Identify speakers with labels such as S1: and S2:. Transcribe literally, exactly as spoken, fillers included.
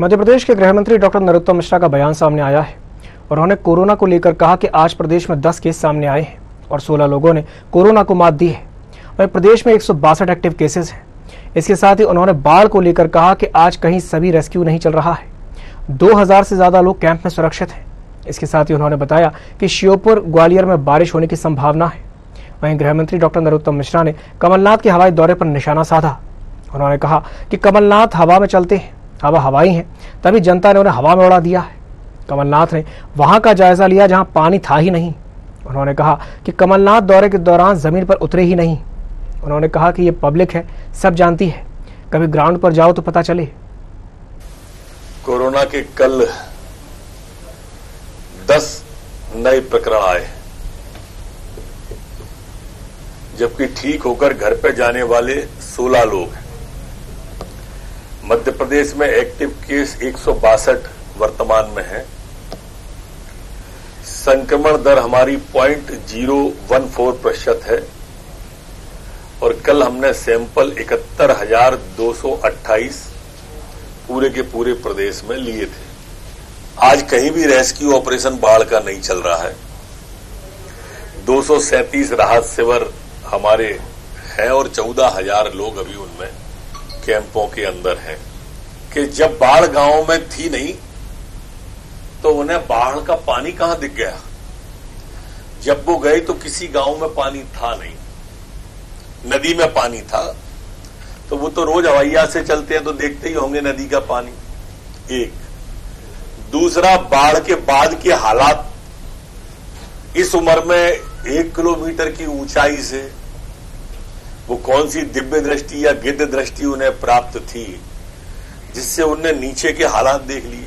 S1: मध्य प्रदेश के गृह मंत्री डॉक्टर नरोत्तम मिश्रा का बयान सामने आया है और उन्होंने कोरोना को लेकर कहा कि आज प्रदेश में दस केस सामने आए हैं और सोलह लोगों ने कोरोना को मात दी है। वहीं प्रदेश में एक सौ बासठ एक्टिव केसेस हैं। इसके साथ ही उन्होंने बाढ़ को लेकर कहा कि आज कहीं सभी रेस्क्यू नहीं चल रहा है। दो हजार से ज्यादा लोग कैंप में सुरक्षित हैं। इसके साथ ही उन्होंने बताया कि श्योपुर ग्वालियर में बारिश होने की संभावना है। वहीं गृह मंत्री डॉक्टर नरोत्तम मिश्रा ने कमलनाथ के हवाई दौरे पर निशाना साधा। उन्होंने कहा कि कमलनाथ हवा में चलते हैं, हवा हवाई है, तभी जनता ने उन्हें हवा में उड़ा दिया है। कमलनाथ ने वहां का जायजा लिया जहां पानी था ही नहीं। उन्होंने कहा कि कमलनाथ दौरे के दौरान जमीन पर उतरे ही नहीं। उन्होंने कहा कि ये पब्लिक है, सब जानती है, कभी ग्राउंड पर जाओ तो पता चले।
S2: कोरोना के कल दस नए प्रकरण आए, जबकि ठीक होकर घर पे जाने वाले सोलह लोग हैं। मध्य प्रदेश में एक्टिव केस एक सौ बासठ वर्तमान में है। संक्रमण दर हमारी पॉइंट जीरो वन फोर प्रतिशत है और कल हमने सैंपल इकहत्तर हजार दो सौ अट्ठाईस पूरे के पूरे प्रदेश में लिए थे। आज कहीं भी रेस्क्यू ऑपरेशन बाढ़ का नहीं चल रहा है। दो सौ सैंतीस राहत शिविर हमारे हैं और चौदह हजार लोग अभी उनमें कैंपों के अंदर हैं। कि जब बाढ़ गांव में थी नहीं तो उन्हें बाढ़ का पानी कहां दिख गया। जब वो गए तो किसी गांव में पानी था नहीं, नदी में पानी था। तो वो तो रोज हवाईया से चलते हैं तो देखते ही होंगे नदी का पानी। एक दूसरा, बाढ़ के बाद के हालात इस उम्र में एक किलोमीटर की ऊंचाई से वो कौन सी दिव्य दृष्टि या गिद्ध दृष्टि उन्हें प्राप्त थी जिससे उनने नीचे के हालात देख लिए।